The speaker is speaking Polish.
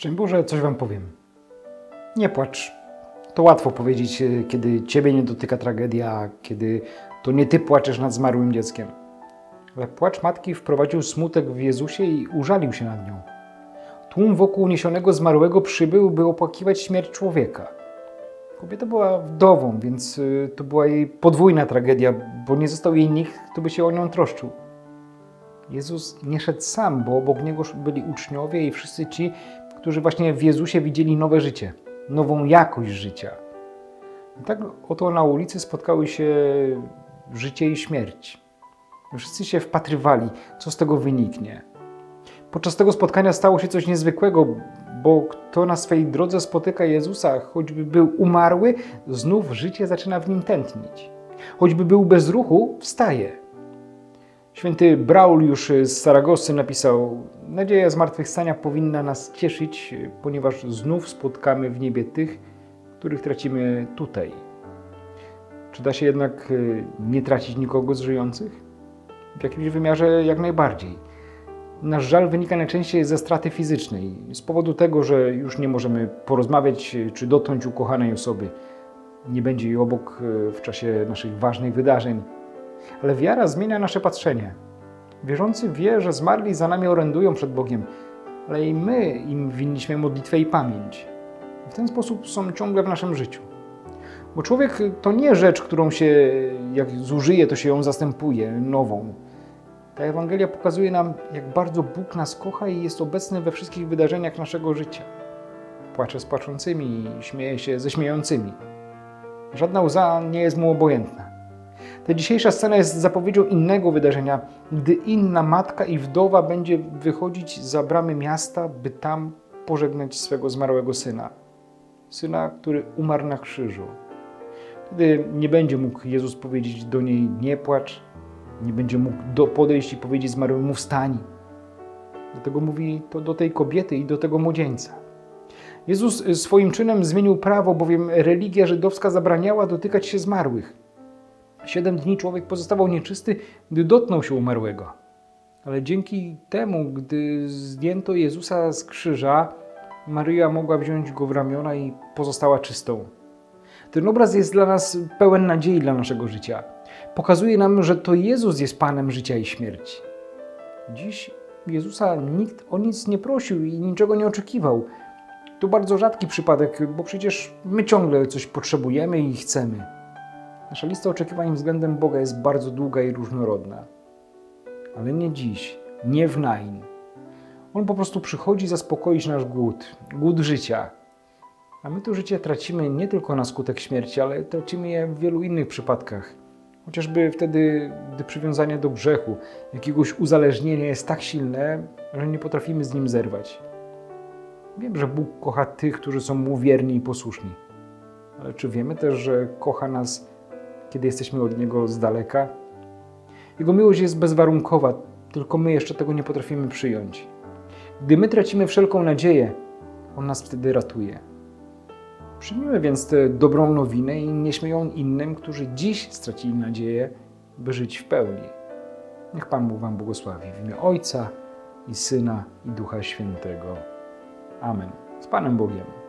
Szczęść Boże, coś wam powiem. Nie płacz. To łatwo powiedzieć, kiedy ciebie nie dotyka tragedia, kiedy to nie ty płaczesz nad zmarłym dzieckiem. Ale płacz matki wprowadził smutek w Jezusie i użalił się nad nią. Tłum wokół uniesionego zmarłego przybył, by opłakiwać śmierć człowieka. Kobieta była wdową, więc to była jej podwójna tragedia, bo nie został jej nikt, kto by się o nią troszczył. Jezus nie szedł sam, bo obok Niego byli uczniowie i wszyscy ci, którzy właśnie w Jezusie widzieli nowe życie, nową jakość życia. I tak oto na ulicy spotkały się życie i śmierć. Wszyscy się wpatrywali, co z tego wyniknie. Podczas tego spotkania stało się coś niezwykłego, bo kto na swej drodze spotyka Jezusa, choćby był umarły, znów życie zaczyna w nim tętnić. Choćby był bez ruchu, wstaje. Święty Braul już z Saragosy napisał: nadzieja zmartwychwstania powinna nas cieszyć, ponieważ znów spotkamy w niebie tych, których tracimy tutaj. Czy da się jednak nie tracić nikogo z żyjących? W jakimś wymiarze jak najbardziej. Nasz żal wynika najczęściej ze straty fizycznej, z powodu tego, że już nie możemy porozmawiać czy dotknąć ukochanej osoby. Nie będzie jej obok w czasie naszych ważnych wydarzeń. Ale wiara zmienia nasze patrzenie. Wierzący wie, że zmarli za nami orędują przed Bogiem, ale i my im winniśmy modlitwę i pamięć. W ten sposób są ciągle w naszym życiu. Bo człowiek to nie rzecz, którą się jak zużyje, to się ją zastępuje nową. Ta Ewangelia pokazuje nam, jak bardzo Bóg nas kocha i jest obecny we wszystkich wydarzeniach naszego życia. Płacze z płaczącymi i śmieje się ze śmiejącymi. Żadna łza nie jest mu obojętna. Ta dzisiejsza scena jest zapowiedzią innego wydarzenia, gdy inna matka i wdowa będzie wychodzić za bramy miasta, by tam pożegnać swego zmarłego syna. Syna, który umarł na krzyżu. Wtedy nie będzie mógł Jezus powiedzieć do niej: nie płacz, nie będzie mógł podejść i powiedzieć zmarłemu: wstań. Dlatego mówi to do tej kobiety i do tego młodzieńca. Jezus swoim czynem zmienił prawo, bowiem religia żydowska zabraniała dotykać się zmarłych. 7 dni człowiek pozostawał nieczysty, gdy dotknął się umarłego. Ale dzięki temu, gdy zdjęto Jezusa z krzyża, Maryja mogła wziąć go w ramiona i pozostała czystą. Ten obraz jest dla nas pełen nadziei dla naszego życia. Pokazuje nam, że to Jezus jest Panem życia i śmierci. Dziś Jezusa nikt o nic nie prosił i niczego nie oczekiwał. To bardzo rzadki przypadek, bo przecież my ciągle coś potrzebujemy i chcemy. Nasza lista oczekiwań względem Boga jest bardzo długa i różnorodna. Ale nie dziś, nie w Nain. On po prostu przychodzi zaspokoić nasz głód życia. A my to życie tracimy nie tylko na skutek śmierci, ale tracimy je w wielu innych przypadkach. Chociażby wtedy, gdy przywiązanie do grzechu, jakiegoś uzależnienia jest tak silne, że nie potrafimy z nim zerwać. Wiem, że Bóg kocha tych, którzy są mu wierni i posłuszni. Ale czy wiemy też, że kocha nas, kiedy jesteśmy od Niego z daleka? Jego miłość jest bezwarunkowa, tylko my jeszcze tego nie potrafimy przyjąć. Gdy my tracimy wszelką nadzieję, On nas wtedy ratuje. Przyjmijmy więc tę dobrą nowinę i nieśmy ją innym, którzy dziś stracili nadzieję, by żyć w pełni. Niech Pan Bóg wam błogosławi w imię Ojca i Syna i Ducha Świętego. Amen. Z Panem Bogiem.